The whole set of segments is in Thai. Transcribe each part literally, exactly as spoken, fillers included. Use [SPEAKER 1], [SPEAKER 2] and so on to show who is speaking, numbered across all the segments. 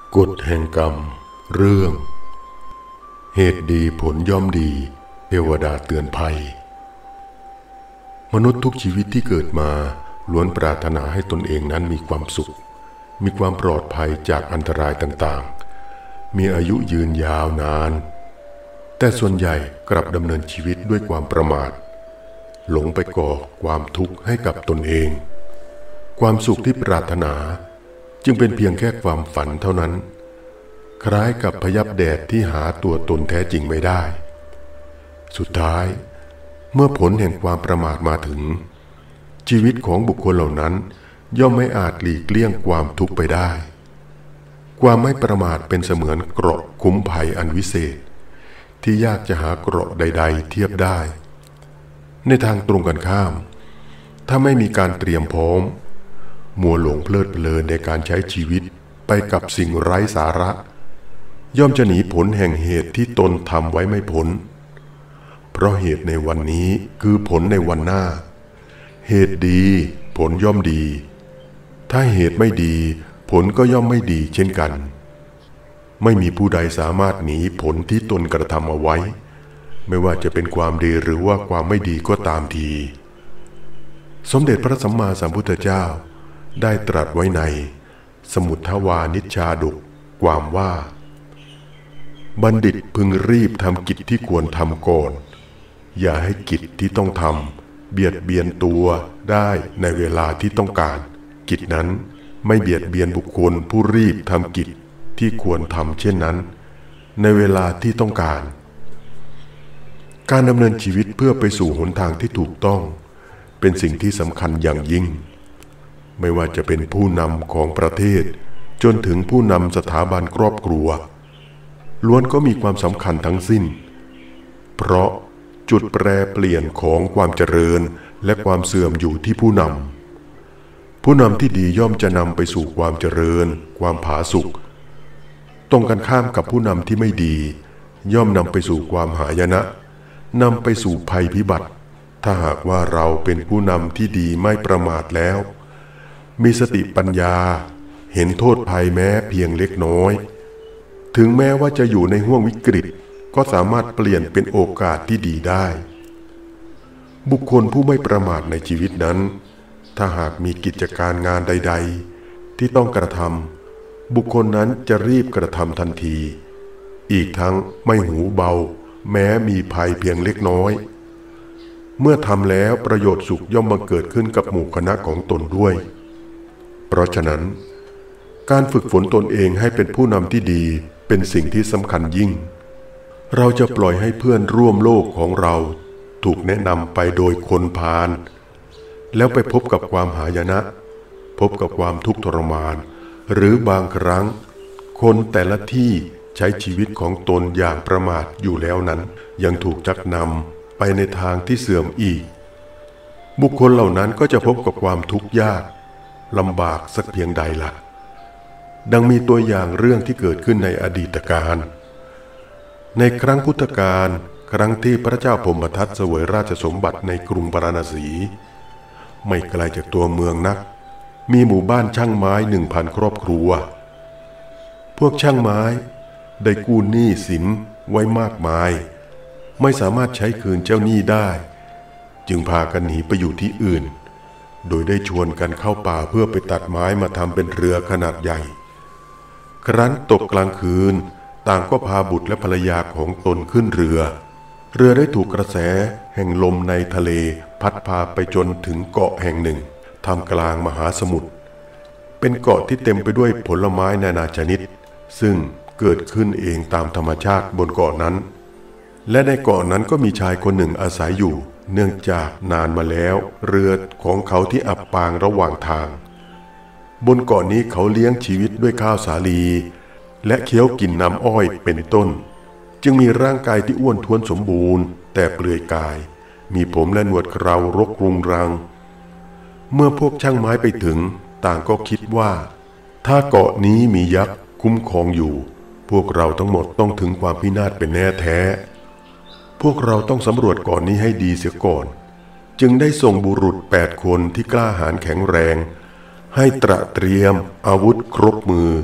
[SPEAKER 1] กฎแห่งกรรมเรื่องเหตุดีผลย่อมดีเทวดาเตือนภัยมนุษย์ทุกชีวิตที่เกิดมาล้วนปรารถนาให้ตนเองนั้นมีความสุขมีความปลอดภัยจากอันตรายต่างๆมีอายุยืนยาวนานแต่ส่วนใหญ่กลับดำเนินชีวิตด้วยความประมาทหลงไปก่อความทุกข์ให้กับตนเองความสุขที่ปรารถนาจึงเป็นเพียงแค่ความฝันเท่านั้นคล้ายกับพยับแดดที่หาตัวตนแท้จริงไม่ได้สุดท้ายเมื่อผลแห่งความประมาทมาถึงชีวิตของบุคคลเหล่านั้นย่อมไม่อาจหลีกเลี่ยงความทุกข์ไปได้ความไม่ประมาทเป็นเสมือนเกราะคุ้มภัยอันวิเศษที่ยากจะหาเกราะใดๆเทียบได้ในทางตรงกันข้ามถ้าไม่มีการเตรียมพร้อมมัวหลงเพลิดเพลินในการใช้ชีวิตไปกับสิ่งไร้สาระย่อมจะหนีผลแห่งเหตุที่ตนทำไว้ไม่พ้นเพราะเหตุในวันนี้คือผลในวันหน้าเหตุดีผลย่อมดีถ้าเหตุไม่ดีผลก็ย่อมไม่ดีเช่นกันไม่มีผู้ใดสามารถหนีผลที่ตนกระทำเอาไว้ไม่ว่าจะเป็นความดีหรือว่าความไม่ดีก็ตามทีสมเด็จพระสัมมาสัมพุทธเจ้าได้ตรัสไว้ในสมุททวานิชฌาดกความว่าบัณฑิตพึงรีบทำกิจที่ควรทำก่อนอย่าให้กิจที่ต้องทำเบียดเบียนตัวได้ในเวลาที่ต้องการกิจนั้นไม่เบียดเบียนบุคคลผู้รีบทำกิจที่ควรทำเช่นนั้นในเวลาที่ต้องการการดำเนินชีวิตเพื่อไปสู่หนทางที่ถูกต้องเป็นสิ่งที่สำคัญอย่างยิ่งไม่ว่าจะเป็นผู้นำของประเทศจนถึงผู้นำสถาบันครอบครัวล้วนก็มีความสำคัญทั้งสิ้นเพราะจุดแปรเปลี่ยนของความเจริญและความเสื่อมอยู่ที่ผู้นำผู้นำที่ดีย่อมจะนำไปสู่ความเจริญความผาสุกตรงกันข้ามกับผู้นำที่ไม่ดีย่อมนำไปสู่ความหายนะนำไปสู่ภัยพิบัติถ้าหากว่าเราเป็นผู้นำที่ดีไม่ประมาทแล้วมีสติปัญญาเห็นโทษภัยแม้เพียงเล็กน้อยถึงแม้ว่าจะอยู่ในห้วงวิกฤตก็สามารถเปลี่ยนเป็นโอกาสที่ดีได้บุคคลผู้ไม่ประมาทในชีวิตนั้นถ้าหากมีกิจการงานใดๆที่ต้องกระทำบุคคลนั้นจะรีบกระทำทันทีอีกทั้งไม่หูเบาแม้มีภัยเพียงเล็กน้อยเมื่อทำแล้วประโยชน์สุขย่อมบังเกิดขึ้นกับหมู่คณะของตนด้วยเพราะฉะนั้นการฝึกฝนตนเองให้เป็นผู้นำที่ดีเป็นสิ่งที่สำคัญยิ่งเราจะปล่อยให้เพื่อนร่วมโลกของเราถูกแนะนำไปโดยคนพาลแล้วไปพบกับความหายนะพบกับความทุกข์ทรมานหรือบางครั้งคนแต่ละที่ใช้ชีวิตของตนอย่างประมาทอยู่แล้วนั้นยังถูกจักนำไปในทางที่เสื่อมอีกบุคคลเหล่านั้นก็จะพบกับความทุกข์ยากลำบากสักเพียงใดล่ะดังมีตัวอย่างเรื่องที่เกิดขึ้นในอดีตการในครั้งพุทธกาลครั้งที่พระเจ้าพรหมทัตเสวยราชสมบัติในกรุงพาราณสีไม่ไกลจากตัวเมืองนักมีหมู่บ้านช่างไม้หนึ่งพันครอบครัวพวกช่างไม้ได้กู้หนี้สินไว้มากมายไม่สามารถใช้คืนเจ้าหนี้ได้จึงพากันหนีไปอยู่ที่อื่นโดยได้ชวนกันเข้าป่าเพื่อไปตัดไม้มาทำเป็นเรือขนาดใหญ่ครั้นตกกลางคืนต่างก็พาบุตรและภรรยาของตนขึ้นเรือเรือได้ถูกกระแสแห่งลมในทะเลพัดพาไปจนถึงเกาะแห่งหนึ่งท่ามกลางมหาสมุทรเป็นเกาะที่เต็มไปด้วยผลไม้นานาชนิดซึ่งเกิดขึ้นเองตามธรรมชาติบนเกาะนั้นและในเกาะนั้นก็มีชายคนหนึ่งอาศัยอยู่เนื่องจากนานมาแล้วเรือของเขาที่อับปางระหว่างทางบนเกาะนี้เขาเลี้ยงชีวิตด้วยข้าวสาลีและเคี้ยวกินน้ำอ้อยเป็นต้นจึงมีร่างกายที่อ้วนท้วนสมบูรณ์แต่เปลือยกายมีผมและหนวดเครารกรุงรังเมื่อพวกช่างไม้ไปถึงต่างก็คิดว่าถ้าเกาะนี้มียักษ์คุ้มครองอยู่พวกเราทั้งหมดต้องถึงความพินาศเป็นแน่แท้พวกเราต้องสำรวจเกาะนี้ให้ดีเสียก่อนจึงได้ส่งบุรุษแปดคนที่กล้าหาญแข็งแรงให้ตระเตรียมอาวุธครบมือเ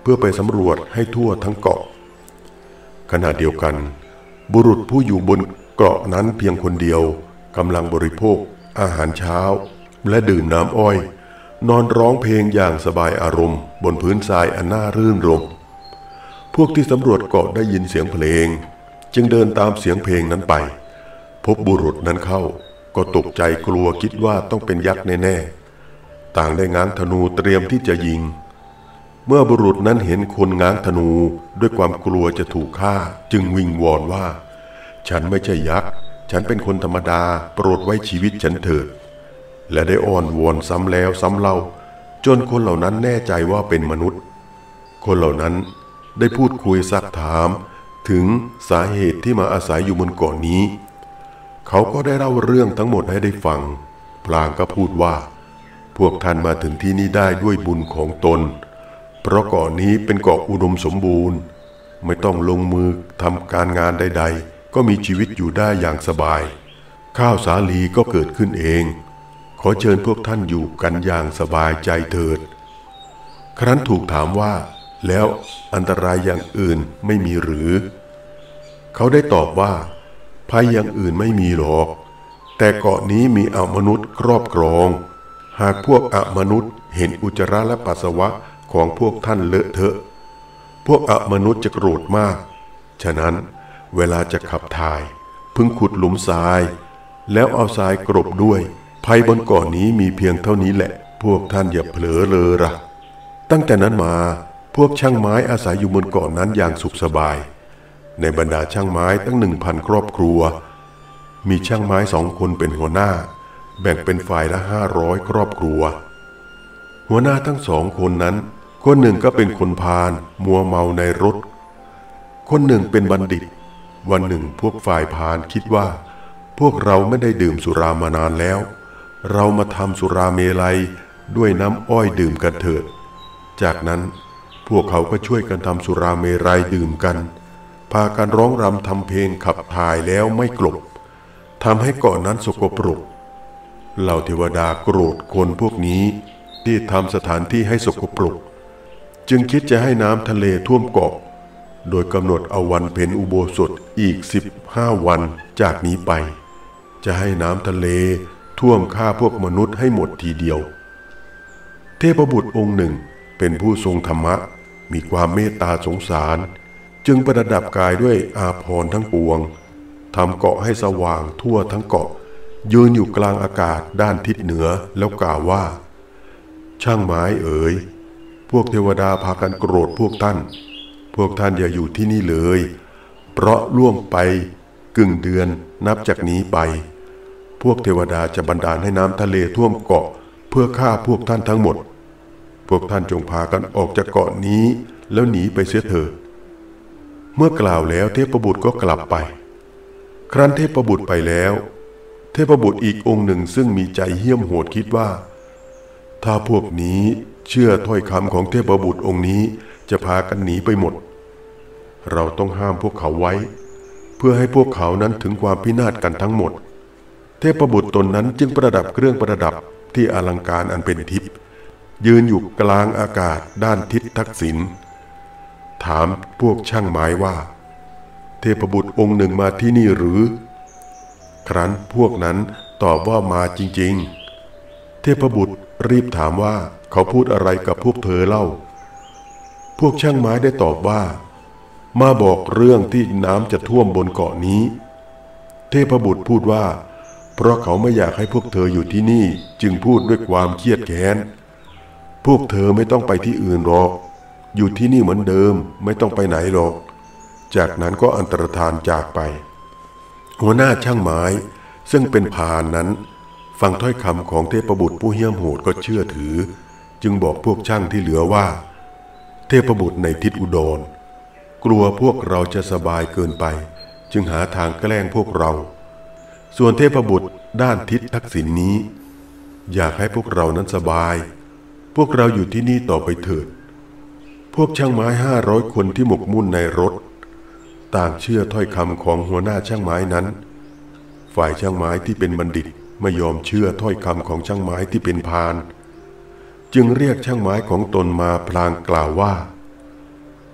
[SPEAKER 1] พื่อไปสำรวจให้ทั่วทั้งเกาะขณะเดียวกันบุรุษผู้อยู่บนเกาะนั้นเพียงคนเดียวกำลังบริโภคอาหารเช้าและดื่มน้ำอ้อยนอนร้องเพลงอย่างสบายอารมณ์บนพื้นทรายอันน่ารื่นรมย์พวกที่สำรวจเกาะได้ยินเสียงเพลงจึงเดินตามเสียงเพลงนั้นไปพบบุรุษนั้นเข้าก็ตกใจกลัวคิดว่าต้องเป็นยักษ์แน่ๆต่างได้ง้างธนูเตรียมที่จะยิงเมื่อบุรุษนั้นเห็นคนง้างธนูด้วยความกลัวจะถูกฆ่าจึงวิงวอนว่าฉันไม่ใช่ยักษ์ฉันเป็นคนธรรมดาโปรดไว้ชีวิตฉันเถิดและได้อ้อนวอนซ้ำแล้วซ้ำเล่าจนคนเหล่านั้นแน่ใจว่าเป็นมนุษย์คนเหล่านั้นได้พูดคุยซักถามถึงสาเหตุที่มาอาศัยอยู่บนเกาะนี้เขาก็ได้เล่าเรื่องทั้งหมดให้ได้ฟังพลางก็พูดว่าพวกท่านมาถึงที่นี่ได้ด้วยบุญของตนเพราะเกาะนี้เป็นเกาะอุดมสมบูรณ์ไม่ต้องลงมือทำการงานใดๆก็มีชีวิตอยู่ได้อย่างสบายข้าวสาลีก็เกิดขึ้นเองขอเชิญพวกท่านอยู่กันอย่างสบายใจเถิดครั้นถูกถามว่าแล้วอันตรายอย่างอื่นไม่มีหรือเขาได้ตอบว่าภัยอย่างอื่นไม่มีหรอกแต่เกาะนี้มีอมนุษย์ครอบครองหากพวกอมนุษย์เห็นอุจจาระและปัสสาวะของพวกท่านเลอะเทอะพวกอมนุษย์จะโกรธมากฉะนั้นเวลาจะขับถ่ายพึงขุดหลุมทรายแล้วเอาทรายกรบด้วยภัยบนเกาะนี้มีเพียงเท่านี้แหละพวกท่านอย่าเผลอเลยละตั้งแต่นั้นมาพวกช่างไม้อาศัยอยู่บนเกาะนั้นอย่างสุขสบายในบรรดาช่างไม้ตั้งหนึ่งพันครอบครัวมีช่างไม้สองคนเป็นหัวหน้าแบ่งเป็นฝ่ายละห้าร้อยครอบครัวหัวหน้าทั้งสองคนนั้นคนหนึ่งก็เป็นคนพาลมัวเมาในรถคนหนึ่งเป็นบัณฑิตวันหนึ่งพวกฝ่ายพาลคิดว่าพวกเราไม่ได้ดื่มสุรามานานแล้วเรามาทำสุราเมลัยด้วยน้ำอ้อยดื่มกันเถิดจากนั้นพวกเขาก็ช่วยกันทำสุราเมรัยดื่มกันพากันร้องรำทำเพลงขับถ่ายแล้วไม่กลบทำให้เกาะนั้นสกปรกเหล่าเทวดาโกรธคนพวกนี้ที่ทำสถานที่ให้สกปรกจึงคิดจะให้น้ำทะเลท่วมเกาะโดยกำหนดเอาวันเพ็ญอุโบสถอีกสิบห้าวันจากนี้ไปจะให้น้ำทะเลท่วมฆ่าพวกมนุษย์ให้หมดทีเดียวเทพบุตรองค์หนึ่งเป็นผู้ทรงธรรมะมีความเมตตาสงสารจึงประดับกายด้วยอาภรณ์ทั้งปวงทำเกาะให้สว่างทั่วทั้งเกาะยืนอยู่กลางอากาศด้านทิศเหนือแล้วกล่าวว่าช่างไม้เอ๋ยพวกเทวดาพากันโกรธพวกท่านพวกท่านอย่าอยู่ที่นี่เลยเพราะล่วงไปกึ่งเดือนนับจากนี้ไปพวกเทวดาจะบันดาลให้น้ำทะเลท่วมเกาะเพื่อฆ่าพวกท่านทั้งหมดพวกท่านจงพากันออกจากเกาะนี้แล้วหนีไปเสียเถิดเมื่อกล่าวแล้วเทพบุตรก็กลับไปครั้นเทพบุตรไปแล้วเทพบุตรอีกองค์หนึ่งซึ่งมีใจเหี้ยมโหดคิดว่าถ้าพวกนี้เชื่อถ้อยคำของเทพบุตรองค์นี้จะพากันหนีไปหมดเราต้องห้ามพวกเขาไว้เพื่อให้พวกเขานั้นถึงความพินาศกันทั้งหมดเทพบุตรตนนั้นจึงประดับเครื่องประดับที่อลังการอันเป็นทิพย์ยืนอยู่กลางอากาศด้านทิศทักษิณถามพวกช่างไม้ว่าเทพบุตรองค์หนึ่งมาที่นี่หรือครั้นพวกนั้นตอบว่ามาจริงๆเทพบุตรรีบถามว่าเขาพูดอะไรกับพวกเธอเล่าพวกช่างไม้ได้ตอบว่ามาบอกเรื่องที่น้ำจะท่วมบนเกาะนี้เทพบุตรพูดว่าเพราะเขาไม่อยากให้พวกเธออยู่ที่นี่จึงพูดด้วยความเครียดแค้นพวกเธอไม่ต้องไปที่อื่นหรอกอยู่ที่นี่เหมือนเดิมไม่ต้องไปไหนหรอกจากนั้นก็อันตรธานจากไปหัวหน้าช่างไม้ซึ่งเป็นพาลนั้นฟังถ้อยคำของเทพบุตรผู้เหี้ยมโหดก็เชื่อถือจึงบอกพวกช่างที่เหลือว่าเทพบุตรในทิศอุดรกลัวพวกเราจะสบายเกินไปจึงหาทางแกล้งพวกเราส่วนเทพบุตรด้านทิศทักษิณนี้อยากให้พวกเรานั้นสบายพวกเราอยู่ที่นี่ต่อไปเถิดพวกช่างไม้ห้าร้อยคนที่หมกมุ่นในรถต่างเชื่อถ้อยคำของหัวหน้าช่างไม้นั้นฝ่ายช่างไม้ที่เป็นบัณฑิตไม่ยอมเชื่อถ้อยคำของช่างไม้ที่เป็นพาลจึงเรียกช่างไม้ของตนมาพลางกล่าวว่า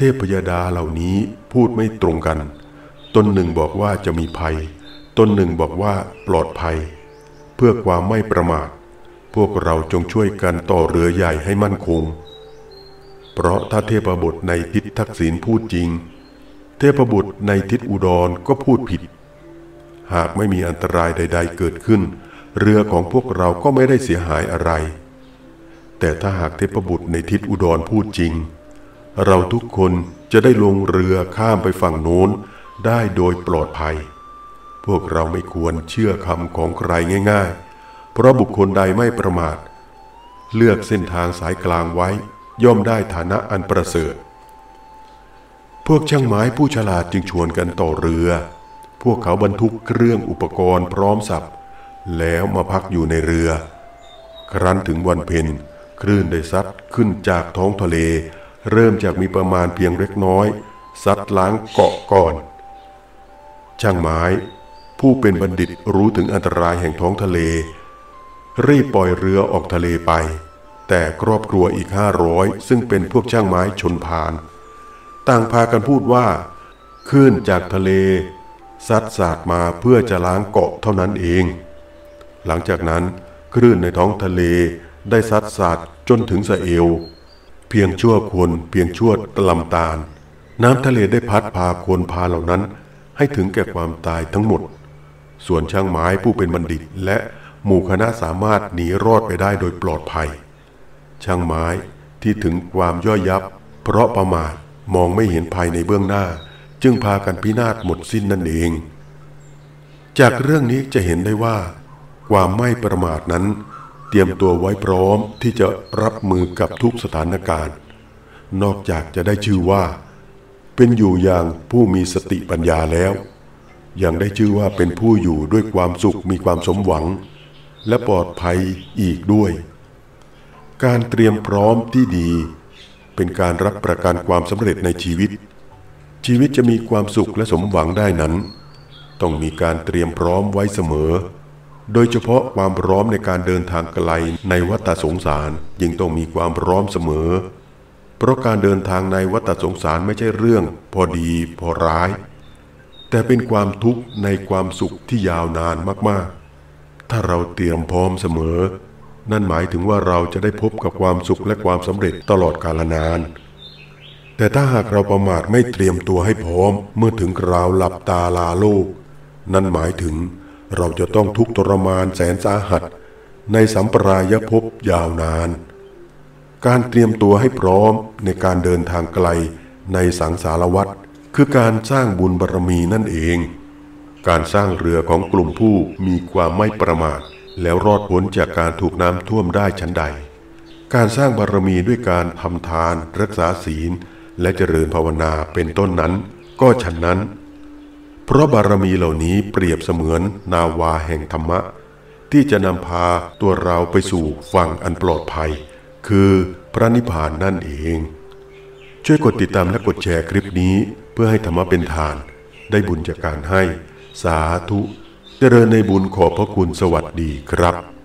[SPEAKER 1] ทพยดาเหล่านี้พูดไม่ตรงกันตนหนึ่งบอกว่าจะมีภัยตนหนึ่งบอกว่าปลอดภัยเพื่อความไม่ประมาทพวกเราจงช่วยกันต่อเรือใหญ่ให้มั่นคงเพราะถ้าเทพบุตรในทิศทักษิณพูดจริงเทพบุตรในทิศอุดรก็พูดผิดหากไม่มีอันตรายใดๆเกิดขึ้นเรือของพวกเราก็ไม่ได้เสียหายอะไรแต่ถ้าหากเทพบุตรในทิศอุดรพูดจริงเราทุกคนจะได้ลงเรือข้ามไปฝั่งโน้นได้โดยปลอดภัยพวกเราไม่ควรเชื่อคำของใครง่ายๆเพราะบุคคลใดไม่ประมาทเลือกเส้นทางสายกลางไว้ย่อมได้ฐานะอันประเสริฐพวกช่างไม้ผู้ฉลาดจึงชวนกันต่อเรือพวกเขาบรรทุกเครื่องอุปกรณ์พร้อมสับแล้วมาพักอยู่ในเรือครั้นถึงวันเพ็ญคลื่นได้ซัดขึ้นจากท้องทะเลเริ่มจากมีประมาณเพียงเล็กน้อยซัดล้างเกาะก่อนช่างไม้ผู้เป็นบัณฑิตรู้ถึงอันตรายแห่งท้องทะเลรีบปล่อยเรือออกทะเลไปแต่ครอบครัวอีกห้าร้อยซึ่งเป็นพวกช่างไม้ชนพานต่างพากันพูดว่าคลื่นจากทะเลซัดสาดมาเพื่อจะล้างเกาะเท่านั้นเองหลังจากนั้นคลื่นในท้องทะเลได้ซัดสาดจนถึงสะเอวเพียงชั่วคนเพียงชั่วลำตาลน้ำทะเลได้พัดพาคนพาเหล่านั้นให้ถึงแก่ความตายทั้งหมดส่วนช่างไม้ผู้เป็นบัณฑิตและหมู่คณะสามารถหนีรอดไปได้โดยปลอดภัยช่างไม้ที่ถึงความย่อยยับเพราะประมาทมองไม่เห็นภัยในเบื้องหน้าจึงพากันพินาศหมดสิ้นนั่นเองจากเรื่องนี้จะเห็นได้ว่าความไม่ประมาทนั้นเตรียมตัวไว้พร้อมที่จะรับมือกับทุกสถานการณ์นอกจากจะได้ชื่อว่าเป็นอยู่อย่างผู้มีสติปัญญาแล้วยังได้ชื่อว่าเป็นผู้อยู่ด้วยความสุขมีความสมหวังและปลอดภัยอีกด้วยการเตรียมพร้อมที่ดีเป็นการรับประกันความสำเร็จในชีวิตชีวิตจะมีความสุขและสมหวังได้นั้นต้องมีการเตรียมพร้อมไว้เสมอโดยเฉพาะความพร้อมในการเดินทางไกลในวัฏสงสารยิ่งต้องมีความพร้อมเสมอเพราะการเดินทางในวัฏสงสารไม่ใช่เรื่องพอดีพอร้ายแต่เป็นความทุกข์ในความสุขที่ยาวนานมากๆถ้าเราเตรียมพร้อมเสมอนั่นหมายถึงว่าเราจะได้พบกับความสุขและความสำเร็จตลอดกาลนานแต่ถ้าหากเราประมาทไม่เตรียมตัวให้พร้อมเมื่อถึงคราวหลับตาลาโลกนั่นหมายถึงเราจะต้องทุกข์ทรมานแสนสาหัสในสัมปรายภพยาวนานการเตรียมตัวให้พร้อมในการเดินทางไกลในสังสารวัฏคือการสร้างบุญบารมีนั่นเองการสร้างเรือของกลุ่มผู้มีความไม่ประมาทแล้วรอดพ้นจากการถูกน้ำท่วมได้ชั้นใดการสร้างบารมีด้วยการทำทานรักษาศีลและเจริญภาวนาเป็นต้นนั้นก็ฉันนั้นเพราะบารมีเหล่านี้เปรียบเสมือนนาวาแห่งธรรมะที่จะนำพาตัวเราไปสู่ฝั่งอันปลอดภัยคือพระนิพพานนั่นเองช่วยกดติดตามและกดแชร์คลิปนี้เพื่อให้ธรรมะเป็นทานได้บุญจากการให้สาธุเจริญในบุญขอบพระคุณสวัสดีครับ